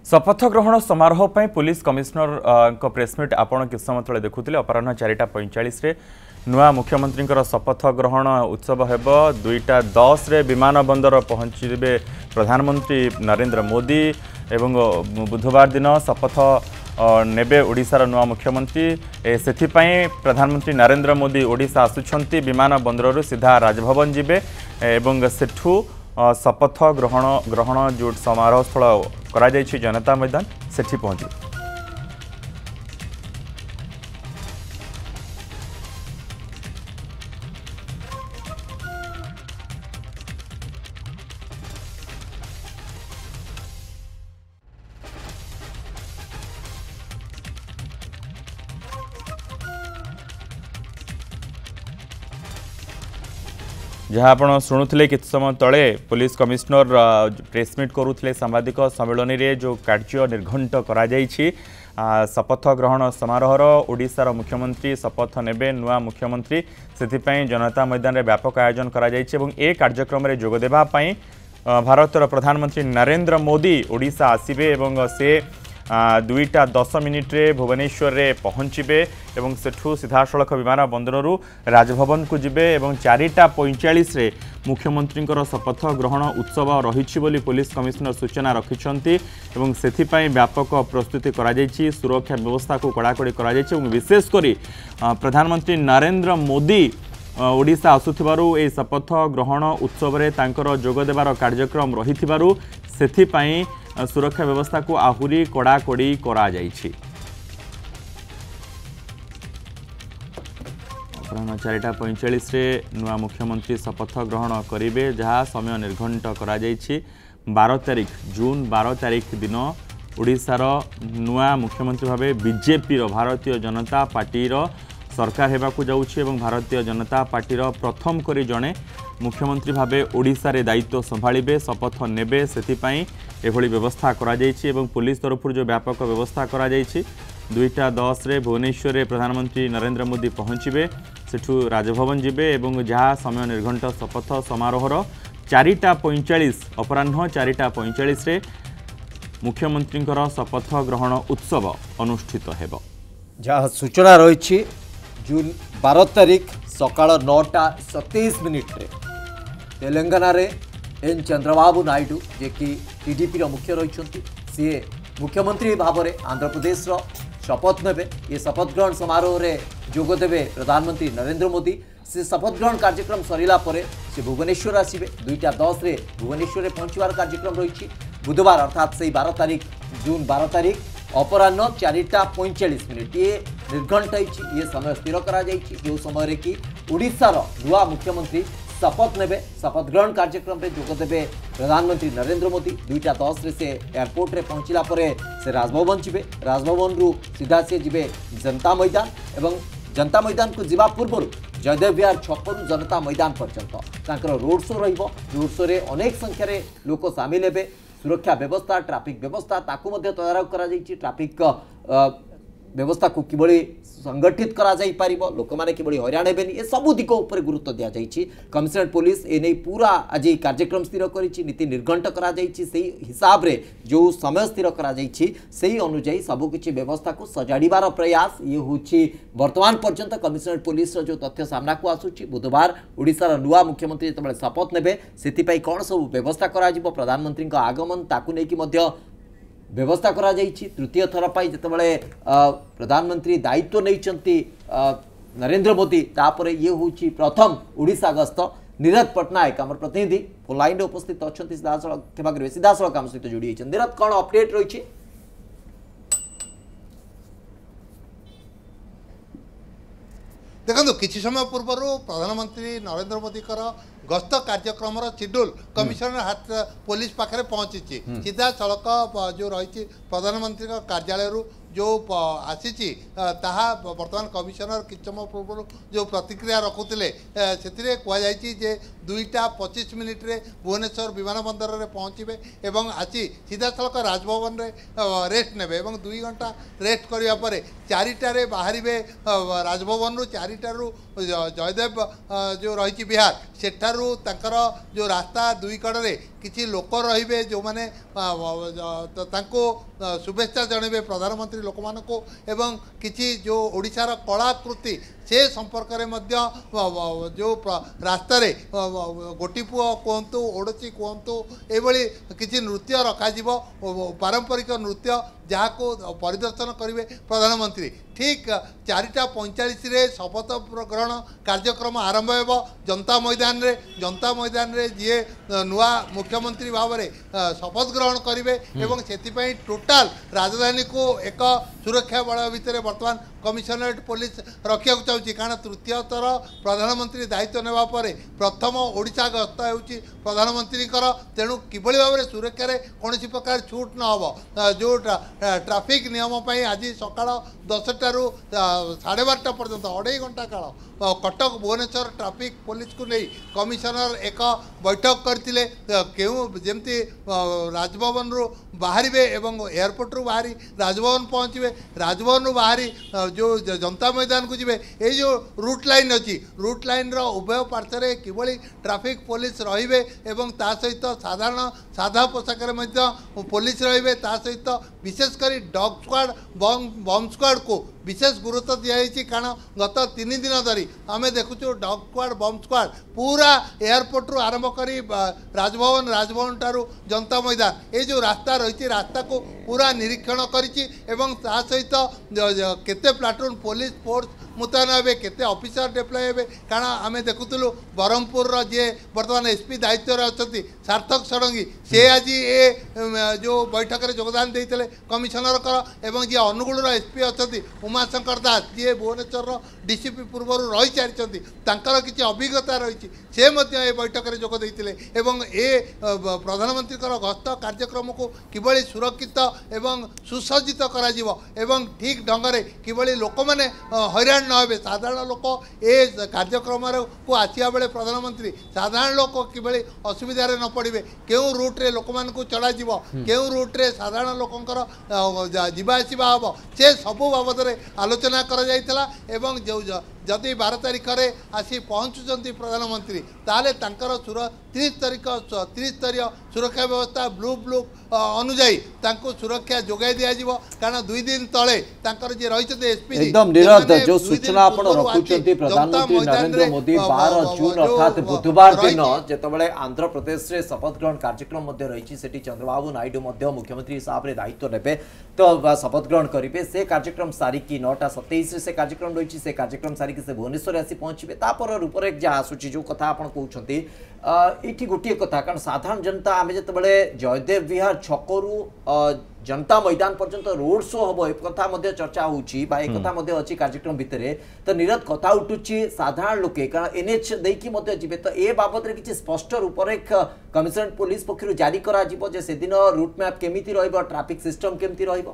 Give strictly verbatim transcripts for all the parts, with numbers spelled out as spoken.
शपथ ग्रहण समारोह पर पुलिस कमिशनर प्रेसमिट आपण कि समय तले देखुले अपराह चारिटा पैंचाश नुआ मुख्यमंत्री शपथ ग्रहण उत्सव हेब दुईटा दस रे विमान बंदर पहुंचे प्रधानमंत्री नरेंद्र मोदी एवं बुधवार दिन शपथ नेबे ओडिशार नुआ मुख्यमंत्री से प्रधानमंत्री नरेंद्र मोदी ओडिशा आसुछंती विमान बंदर सीधा राजभवन जिबे एवं सेठू शपथ ग्रहण ग्रहण जो समारोह स्थल करा जायछि जनता मैदान सेठी पहुंचे जहाँ आप शुणुले कि समय तले पुलिस कमिशनर प्रेसमिट करुले सांबादिक सम्मेलन में जो कार्य निर्घंट करा जायछि शपथ ग्रहण समारोह ओडिशार मुख्यमंत्री शपथ नेबे नुआ मुख्यमंत्री से जनता मैदान में व्यापक आयोजन करा जायछि एवं ए कार्यक्रम में जोग देबा पई भारतर प्रधानमंत्री नरेंद्र मोदी ओडिशा आसिबे एवं से दुईटा दस मिनिट्रे भुवनेश्वर रे पहुँचे एवं सेठू सीधासलख विमान बंदरु राजभवन को जिबे एवं चारिटा पैंचाश मुख्यमंत्री शपथ ग्रहण उत्सव रही पुलिस कमिशनर सूचना रखिंट एवं से व्यापक प्रस्तुति करा जायछि सुरक्षा व्यवस्था को कड़ाकड़ी करा जायछि एवं विशेषकर प्रधानमंत्री नरेंद्र मोदी ओडिशा आसुथिबारु ए शपथ ग्रहण उत्सव रे तांकर जोग देबार कार्यक्रम रहिथिबारु सेथिपाई सुरक्षा व्यवस्था को आहुरी कड़ाकड़ी करा जायछि। अपराह चारिटा पैंचाश नुआ मुख्यमंत्री शपथ ग्रहण करेंगे जहाँ समय निर्घंट करा जायछि बारह तारीख जून बारह तारीख दिन ओडिशार नुआ मुख्यमंत्री भावे बीजेपी भारतीय जनता पार्टीर सरकार हेबाकु जाउछि एवं भारतीय जनता पार्टीर प्रथम करी जड़े मुख्यमंत्री भावे ओडिशा रे दायित्व संभाळिबे शपथ नेबे सेतिपाई एभली व्यवस्था करा जायछि एवं पुलिस तरफ जो व्यापक व्यवस्था करा जायछि दुईटा दस रे भुवनेश्वर रे प्रधानमंत्री नरेंद्र मोदी पहुँचे सेठू राजभवन जिबे एवं जहाँ समय निर्घंट शपथ समारोहर चारिटा पैंचाश अपराह चारिटा पैंचाश मुख्यमंत्री शपथ ग्रहण उत्सव अनुष्ठित हेब। जहाँ सूचना रही जून बारह तारीख सकाळ नौटा सतैश मिनिट रे तेलंगाना रे एन चंद्रबाबू नायडू जे कि टीडीपी मुख्य रही सी मुख्यमंत्री भाव में आंध्र प्रदेश शपथ नेबे ये शपथ ग्रहण समारोह रे जोग देबे प्रधानमंत्री नरेंद्र मोदी से शपथ ग्रहण कार्यक्रम सरिला परे से भुवनेश्वर आसिबे दुईटा दस रे भुवनेश्वर रे पहुंचवार कार्यक्रम रही बुधवार अर्थात से बारह तारीख जून बारह तारीख अपराह चारिटा पैंचाश मिनिट ये निर्घंट ये समय स्थिर करा जायछि जो समय कि ओडिशार नुआ मुख्यमंत्री शपथ नेबे शपथ ग्रहण कार्यक्रम में जोग देबे प्रधानमंत्री नरेंद्र मोदी दुईटा दस रे से एयरपोर्ट रे पहुंचला परे से राजभवन जिबे राजभवन रु सीधा से जिबे जनता मैदान एवं जनता मैदान को जिबा पूर्व जयदेव विहार छकरू जनता मैदान पर्यंत तांकर रोड शो रहिबो रोड शो रे अनेक संख्यार लोक सामिल हेबे सुरक्षा व्यवस्था ट्राफिक व्यवस्था ताकू मध्य तदारख करा जायछि ट्राफिक व्यवस्था को किभली संगठित करा जाई पारिबो लोक माने किभली हैरान हेबेनी ए सबु दिक उपर गुरुत्व दिया जायछि कमिशनरेट पुलिस ए नै पूरा आज कार्यक्रम स्थिर करिछि नीति निर्घंट करा जायछि सेही हिसाब रे जो समय स्थिर करा जायछि सेही अनुसार सबु किछि व्यवस्था को सजाड़ीबार प्रयास ये होछि वर्तमान पर्यंत कमिशनरेट पुलिस जो तथ्य सामना को आसुछि बुधवार ओडिशार नुआ मुख्यमंत्री जतबेले शपथ नेबे सेति पई कोन सब व्यवस्था करा जिवो प्रधानमंत्री का आगमन ताकू नै कि मध्य व्यवस्था करा जायछि तृतीय थर पाई जतबेले प्रधानमंत्री दायित्व नैचंती नरेंद्र मोदी तापरे ये होछि प्रथम ओडिशा गस्त नीरज पटनायक हमर प्रतिनिधि फोन लाइन रे उपस्थित अछंती सीधासळख केबा करबे सीधासळख काम सहित जोड़ी होइछन नीरज कोन अपडेट रहिछि देखो किसी समय पूर्व प्रधानमंत्री नरेंद्र मोदी गस्त कार्यक्रम शेड्यूल कमिशनर हाथ पुलिस पाखे पहुंची सीधा सड़क जो रही प्रधानमंत्री कार्यालय जो आसी बर्तमान कमिशनर कि समय पूर्व जो प्रतिक्रिया रखुले से कहुई दुईटा पचिश मिनिट रे भुवनेश्वर विमान बंदर में पहुँचे एवं आसी सीधा सड़क राजभवन में रेस्ट ने दुई घंटा रेस्ट करने चारिटारे बाहर राजभवन रु चारिटारू जयदेव जो रही बिहार सेठारू तंकर जो रास्ता दुई कड़े किसी लोक रे जो मैंने शुभेच्छा जनइबे प्रधानमंत्री लोक मान एवं किसी जो ओडिशार कलाकृति से संपर्क में मध्य जो रास्ता गोटी पुओ कहतु ओडची कहतु ये किसी नृत्य रखा पारंपरिक नृत्य जहाँ को परिदर्शन करेंगे प्रधानमंत्री ठीक चारिटा पैंचाश शपथ ग्रहण कार्यक्रम आरंभ हो जनता मैदान रे जनता मैदान रे जी नुआ मुख्यमंत्री भाव में शपथ ग्रहण करेंगे एवं से टोटाल राजधानी को एक सुरक्षा बल भितर बर्तमान कमिशनरेट पुलिस रखा चाहिए कारण तृतीय थर प्रधानमंत्री दायित्व नेवा परे प्रथम ओडिशा गस्त होउची प्रधानमंत्री तेणु किभली भाव में सुरक्षा रे कौन प्रकार छूट न हो जो ट्राफिक नियम आज सकाळ दसटारू साढ़े बारटा पर्यंत अढ़ाई घंटा काल कटक भुवनेश्वर ट्राफिक पुलिस को नहीं कमिशनर एक बैठक करते जमती राजभवन रु बाहर एवं एयरपोर्ट रु बाहरी राजभवन पहुँचे राजभवन रु बाहरी जो जनता मैदान को जीवे ये जो रूट लाइन अच्छी रूट लाइन रो उभय पार्श्वे किभली ट्राफिक पुलिस रहिबे एवं ता सहित साधारण साधा पोशाक पुलिस रहिबे ता सहित विशेषकर डॉग स्क्वाड बम स्क्वाड को विशेष गुरुत्व दिखाई कारण गत तीन दिन धरी आम देखुचु डॉग स्क्वाड बम स्क्वाड पूरा एयरपोर्ट रु आरंभ करी राजभवन राजभवन ठारू जनता मैदान ये जो रास्ता रही रास्ता को पूरा निरीक्षण करिछि एवं ता सहित केते प्लाटून पुलिस फोर्स मुतयन हे केते ऑफिसर डिप्लॉय हे कारण आम देखुलु ब्रह्मपुर जी बर्तमान एसपी दायित्व अच्छा सार्थक षडंगी से आज ये जो बैठक में योगदान देते कमिशनर एवं जी अनुगुल एसपी अच्छा उमाशंकर दास जी भुवनेश्वर डीसीपी पूर्व रही सारी किसी अभिज्ञता रही से बैठक में जोग देते एवं ए प्रधानमंत्री गस्त कार्यक्रम को किभली सुरक्षित एवं सुसज्जित करा एवं ठीक ढंग से किभली लोक मैंने हैरान न हे साधारण लोक ए कार्यक्रम को आसिया बेले प्रधानमंत्री साधारण लोक किभली असुविधार न पड़े क्यों रूट्रे लोक मान चढ़ा क्यों रूट्रे साधारण लोकंर जावासवा हम से सबू बाबद आलोचना करा जो जदि बार तारीख में आसी पहुँचुंट प्रधानमंत्री ताले तांकर सुर तीस तारीख तीस स्तरीय सुरक्षा व्यवस्था ब्लू ब्लू अनुजाई तांको सुरक्षा जोगाई दिया कारण दुई दिन तले तांकर जे रहित एसपी एकदम निरंतर जो सूचना आपण रखुचंती प्रधानमंत्री नरेंद्र मोदी बारह जून अर्थात बुधवार दिन जेतबेले आंध्र प्रदेश रे शपथ ग्रहण कार्यक्रम मध्ये रहिछि सेठी चंद्रबाबू नायडू मध्ये मुख्यमंत्री हिसाब रे दायित्व नेबे तो शपथ ग्रहण करिवे से कार्यक्रम सारिकी नौटा सत्ताईस से कार्यक्रम रहिछि से कार्यक्रम सारिकी से भुवनेश्वर आसी पहुंचबे तापर रूपरेख जहाँ आसुची जो कथा आपण कहउछंती इठी गोटे कथा कारण साधारण जनता आमे जेतबेले जयदेव विहार छकरू जनता मैदान पर्यंत रोड शो हम एक कथा मध्य चर्चा होची बा एक कथा मध्य अछि कार्यक्रम भितरे तो निरत कथा उठुची साधारण लोके कारण एनएच देकी मध्य जिबे तो ए बाबत रे किछि स्पष्ट रूपरेख कमिशनरेट पुलिस पक्षरु जारी करा जिवो जे से दिन रूट मैप केमिति रहइबो ट्रैफिक सिस्टम केमिति रहइबो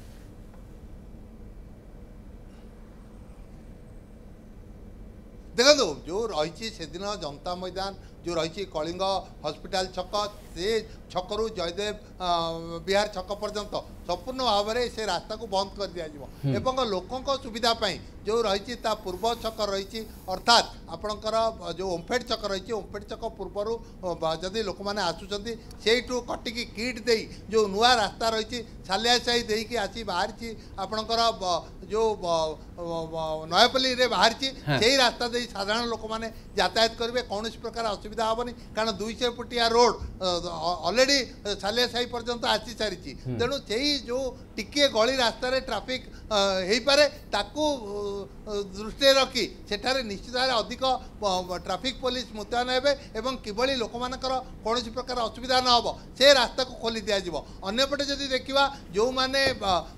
देखो जो रही से दिन जनता मैदान जो रही कलिंग हॉस्पिटल छक से छकरू जयदेव विहार छक पर्यंत संपूर्ण भाव में से रास्ता को बंद कर दिया एवं लोकों सुविधा जो रही पूर्व छक रही अर्थात आपणकर जो ओमफेड छक रही ओमफेड छक पूर्वर जदि लोक मैंने आसुँच से कटिकी किट दे जो नुआ रास्ता रही सालिया साही देकी आसी बाहरी आपणकर जो नयापल्ली रे बाहरी से रास्ता दे साधारण लोक मैंने यातायात करेंगे कौन प्रकार असुविधा हेनी कारण दुईश फुटिया रोड ऑलरेडी सालिया साही पर्यंत आसी सारी तेणु से जो टिके गली रास्तार ट्राफिक हो पारे ताकू दृष्टि रखी सेठारे निश्चित भाव अधिक ट्राफिक पुलिस मुतयन हे किभली लोक मानकर कौन प्रकार असुविधा न हो से रास्ता को खोली दिज्व अंपटे जदि देखा जो मैंने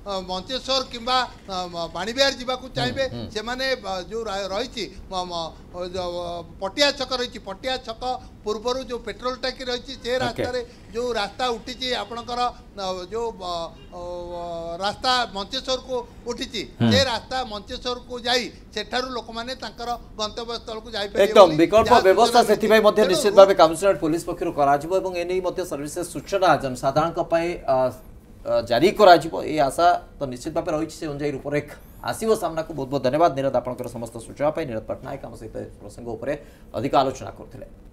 मंचेश्वर किंबा बाणीबिहार जावाक चाहिए से जो रही पटिया छक रही पटिया छक पूर्वर जो पेट्रोल टाकी रही से रास्ता जो रास्ता उठी आपणकर जो रास्ता मंचेश्वर को उठी से रास्ता मंचेश्वर को जाई सेठारु लोक माने तांकर गंतव्य स्थल को जाई परिबे एकदम विकल्प व्यवस्था सेति भाई मध्ये निश्चित भाबे कमिशनरेट पुलिस पक्षरु कराजिबो एवं एनै मध्ये सर्विसेस सूचना जन साधारण क पय जारी कराजिबो ए आशा तो निश्चित भाबे रही से अनुଯାयी रूपरेख आसीबो सामना को बहुत बहुत धन्यवाद निरद आपनकर समस्त सूचना पय निरद पटनायक हम सहित प्रसंग उपरे अधिक आलोचना करथिले।